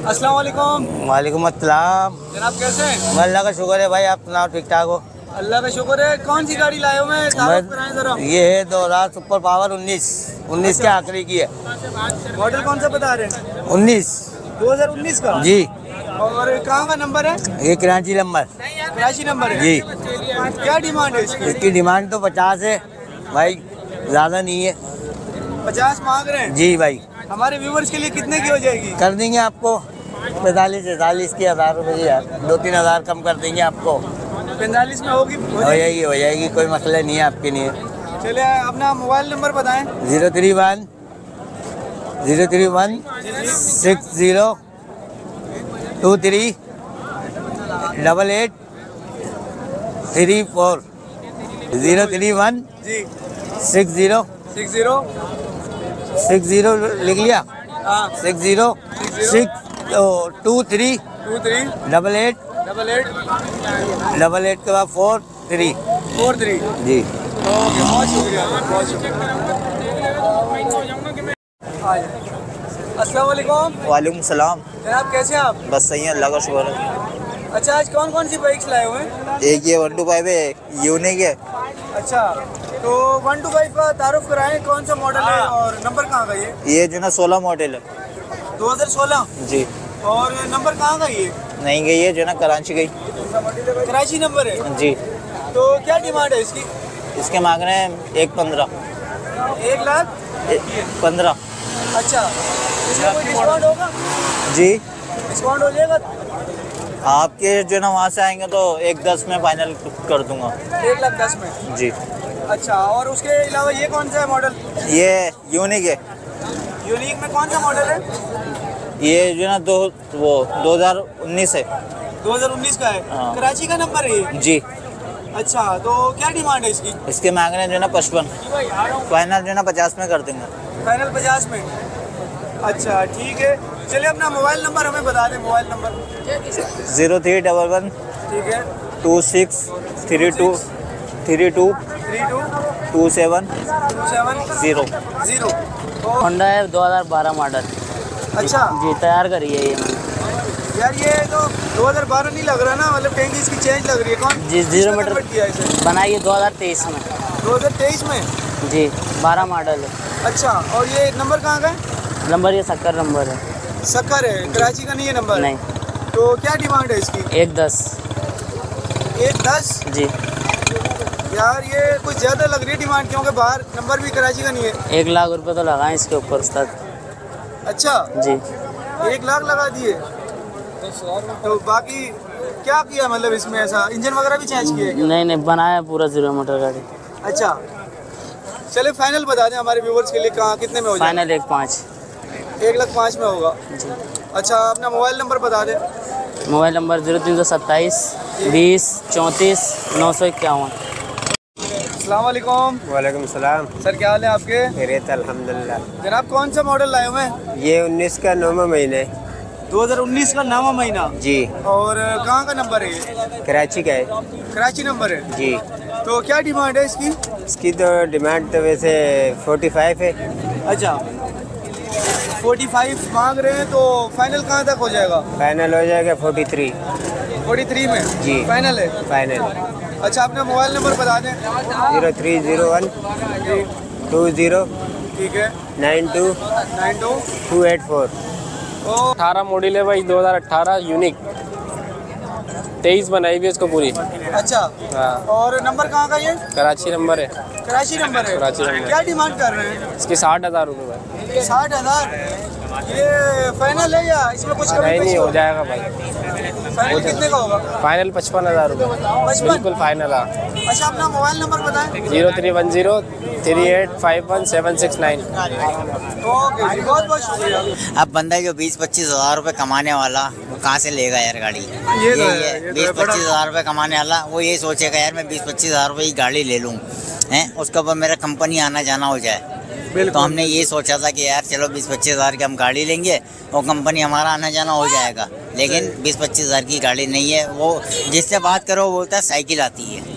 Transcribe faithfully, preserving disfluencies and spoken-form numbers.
अस्सलाम वालेकुम। वालेकुम अस्सलाम। जनाब कैसे हैं? अल्लाह का शुक्र है भाई, आप सुनाओ ठीक ठाक हो? अल्लाह का शुक्र है। कौन सी गाड़ी लाए हो? मैं तारुफ कराएं जरा। ये है दो हजार सुपर पावर उन्नीस उन्नीस के आखिरी की है। मॉडल कौन सा बता रहे हैं? उन्नीस दो हजार उन्नीस का जी। और कहाँ का नंबर है? ये कराची नंबर कराची नंबर है जी। क्या डिमांड है इसकी? इसकी डिमांड तो पचास है भाई, ज़्यादा नहीं है। पचास मांग रहे हैं जी भाई। हमारे व्यूवर्स के लिए कितने की हो जाएगी? कर देंगे आपको पैंतालीस सैंतालीस की, हज़ार रुपये यार, दो तीन हज़ार कम कर देंगे आपको। पैंतालीस में होगी? हो जाएगी हो जाएगी, कोई मसला नहीं है आपके लिए। चलिए अपना मोबाइल नंबर बताएं। Zero three one zero three one six zero two three double eight three four zero three one जी six zero six zero six zero लिख लिया। हाँ six zero six two three two three double eight double eight double eight के बाद four three four three जी। Okay, बहुत शुक्रिया बहुत शुक्रिया। अस्सलाम वालेकुम। वालेकुम सलाम। जनाब कैसे हैं आप? बस सही है, अल्लाह का शुक्र है। अच्छा, आज कौन कौन सी बाइक्स लाए हुए हैं? एक ये वन टू फाइव है, यूनिक है। अच्छा, तो वन टू फाइव का तारुफ कराएं, कौन सा मॉडल है और नंबर कहाँ का ये? ये जो ना सोलह मॉडल है दो हज़ार सोलह। जी। और नंबर कहाँ का ये? नहीं गई है जो ना कराची गई। कराची नंबर है जी। तो क्या डिमांड है इसकी? इसके मांग रहे हैं एक पंद्रह एक लाख पंद्रह। अच्छा, इसमें कोई डिस्काउंट होगा? जी। डिस्काउंट हो जाएगा? आपके जो ना वहाँ से आएंगे तो एक दस में फाइनल कर दूंगा। एक लाख दस में। जी। अच्छा, और उसके अलावा ये कौन सा है मॉडल? ये यूनिक है। यूनिक में कौन सा मॉडल है? ये जो ना दो वो दो हज़ार उन्नीस है। दो हज़ार उन्नीस का है। हाँ। कराची का नंबर है ये? जी। अच्छा, तो क्या डिमांड है इसकी? इसके मांग रहे हैं जो ना पचपन, फाइनल जो ना पचास में कर देंगे। फाइनल पचास में। अच्छा ठीक है, चलिए अपना मोबाइल नंबर हमें बता दें। Mobile number zero three double one ठीक है two six three two three two three two two seven two seven zero. Zero. Honda है दो हज़ार बारह मॉडल। अच्छा जी, तैयार करी है ये मैंने। यार, ये तो दो हज़ार बारह नहीं लग रहा ना, मतलब टैंकी इसकी चेंज लग रही है। कौन जी, जीरो किसने मीटर convert किया इसे? बनाई है दो हज़ार तेईस में। दो हज़ार तेईस में। जी, बारह मॉडल है। अच्छा, और ये नंबर कहाँ का है? नंबर ये शक्कर नंबर है। सक्कर है, कराची का नहीं है नंबर? नहीं। तो क्या डिमांड है इसकी? एक दस। एक दस? जी। यार ये कुछ ज़्यादा लग रही है डिमांड, क्योंकि बाहर नंबर भी कराची का नहीं है। एक लाख रुपए तो लगाएं इसके ऊपर उस्ताद। अच्छा, जी। एक लाख लगा दिए। तो बाकी क्या किया, मतलब इसमें ऐसा इंजन वगैरह भी चेंज किए? नहीं नहीं, बनाया पूरा जीरो मीटर गाड़ी। अच्छा, चले फाइनल बता दें हमारे व्यूवर्स के लिए, कहाँ कितने में हो जाए? फाइनल एक पाँच। एक लाख पाँच में होगा। जी। अच्छा, अपना मोबाइल नंबर बता दें। मोबाइल नंबर जीरो तीन सौ सत्ताईस बीस चौंतीस नौ सौ इक्यावन। अस्सलाम वालेकुम। वालेकुम सलाम। सर क्या हाल है आपके? खैरियत अल्हम्दुलिल्लाह। जनाब कौन सा मॉडल लाए हुए हैं? ये उन्नीस का नौवां महीने। दो हज़ार उन्नीस का नौवां महीना। जी। और कहाँ का नंबर है ये? कराची का है। कराची नंबर है। जी। तो क्या डिमांड है इसकी? इसकी तो डिमांड तो वैसे फोर्टी फाइव है। अच्छा, फोर्टी फाइव मांग रहे हैं, तो फाइनल कहाँ तक हो जाएगा? फाइनल हो जाएगा फोर्टी थ्री। फोर्टी थ्री में जी। फाइनल है? फाइनल। अच्छा, अपना मोबाइल नंबर बता दें। Zero three zero one two zero ठीक है nine two nine two two eight four. अठारह मॉडल है भाई, दो हज़ार अठारह यूनिक। तेईस बनाई हुई है इसको पूरी। अच्छा, हाँ। और नंबर कहाँ का ये? कराची नंबर है। कराची नंबर है। कराची नंबर। क्या डिमांड कर रहे हैं? इसकी साठ हज़ार रुपये भाई। साठ हज़ार ये फाइनल है या इसमें कुछ कमी नहीं पेशी नहीं, हो होगा? जाएगा भाई। फाइनल कितने का होगा? फाइनल पचपन हज़ार रुपये पचपन? बिल्कुल फाइनल। हाँ। अच्छा, अपना मोबाइल नंबर बताएं। Zero three one zero three eight five one seven six nine. Okay जी, बहुत बहुत शुक्रिया। अब बंदा जो बीस पच्चीस हजार रुपए कमाने वाला वो कहाँ से लेगा यार गाड़ी? ये तो है, ये तो बीस है, बड़ा- पच्चीस हजार रुपए कमाने वाला वो ये सोचेगा यार मैं बीस पच्चीस हजार रुपए की गाड़ी ले लूँ, हैं उसके ऊपर मेरा कंपनी आना जाना हो जाए। तो हमने ये सोचा था कि यार चलो बीस पच्चीस हज़ार की हम गाड़ी लेंगे और कंपनी हमारा आना जाना हो जाएगा, लेकिन बीस पच्चीस हज़ार की गाड़ी नहीं है। वो जिससे बात करो वो बोलता है साइकिल आती है।